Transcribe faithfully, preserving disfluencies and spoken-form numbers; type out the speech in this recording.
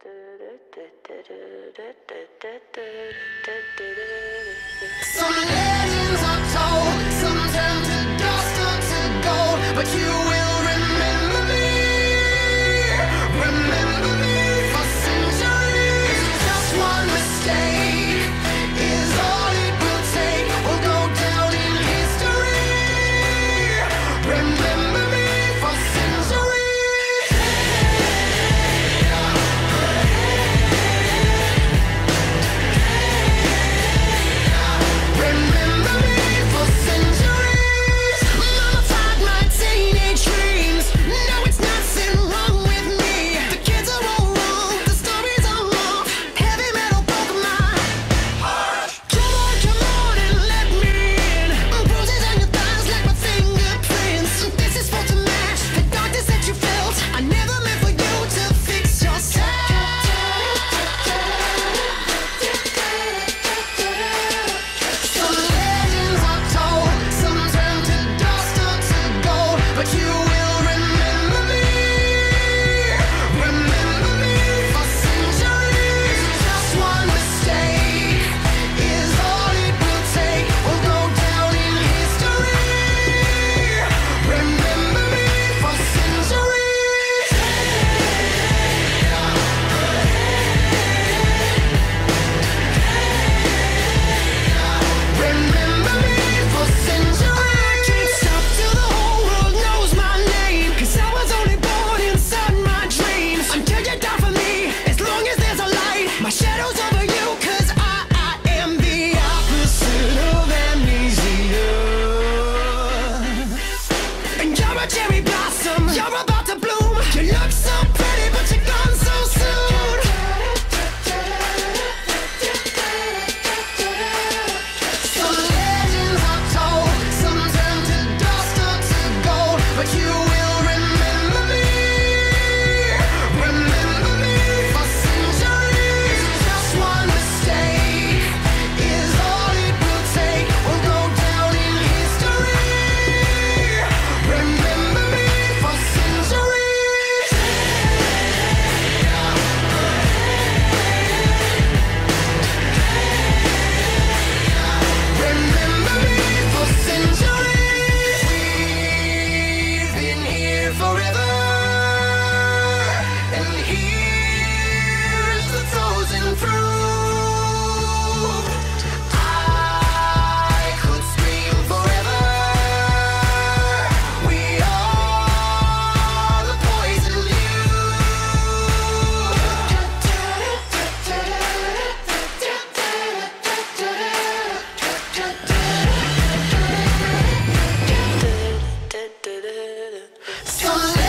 Some legends are told, some turn to dust or to gold, but you will remember me, remember me for centuries. Just one mistake is all it will take. We'll go down in history. Remember me for centuries. Remember me for centuries. Mama tied my teenage dreams. No, it's nothing wrong with me. The kids are all wrong, the stories are wrong. Heavy metal broke my heart. Come on, come on and let me in. Bruises on your thighs like my fingerprints. This is for to match the darkness that you felt. I never meant for you to fix yourself. Some legends are told, some turn to dust or to gold, but you will remember me, remember me for centuries. Just one mistake is all it will take. We'll go down in history. Remember me for centuries. Remember me for centuries. I can't stop till the whole world knows my name, 'cause I was only born inside my dreams. Until you die for me, as long as there's a light, my shadow's over you, 'cause I, I am the opposite of amnesia. And you're a cherry blossom, you're about to bloom. You look so pretty, but you're gone so soon. Some legends are told, some turn to dust or to gold, but you will remember me, remember me for centuries. Just one mistake is all it will take. We'll go down in history. Remember me for centuries. Remember me for centuries. We've been here forever, and here's the chosen fruit. I could scream forever. We are the poison you. Some